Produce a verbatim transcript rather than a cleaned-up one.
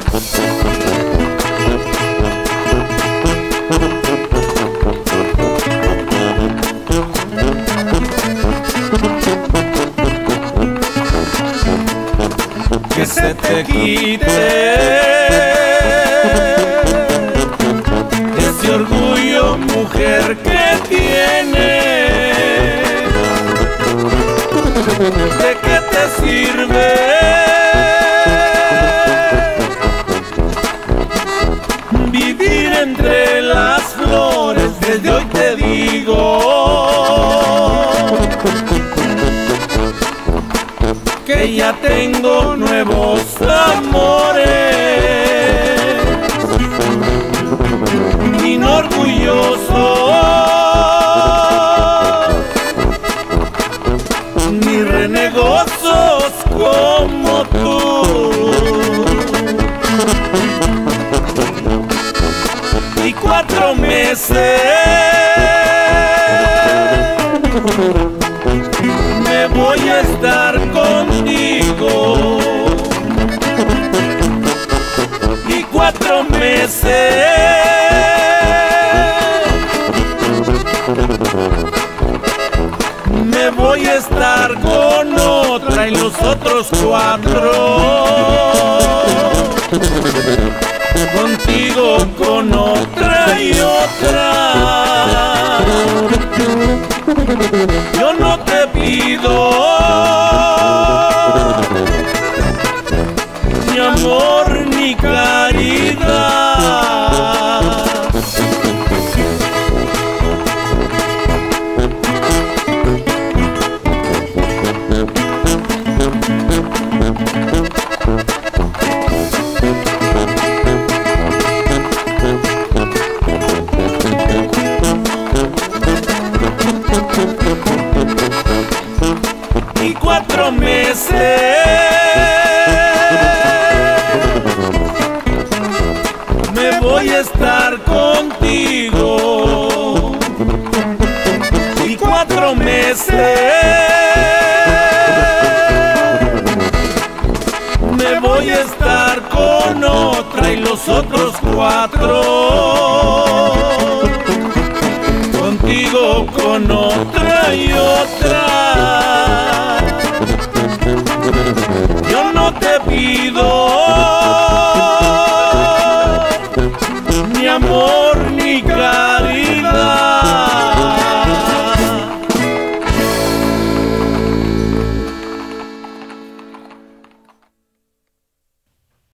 Que se te quite ese orgullo, mujer, que tienes. ¿De qué te sirve vivir entre las flores? Desde hoy te digo que ya tengo nuevos amores. Inorgulloso ni renegosos como tú. Y cuatro meses me voy a estar contigo. Y cuatro meses me voy a estar con otra, y los otros cuatro contigo, con otra y otra. Yo no te pido ni amor ni caridad. Y cuatro meses me voy a estar contigo. Y cuatro meses me voy a estar con otra, y los otros cuatro contigo, con otra y otra. Yo no te pido ni amor ni caridad.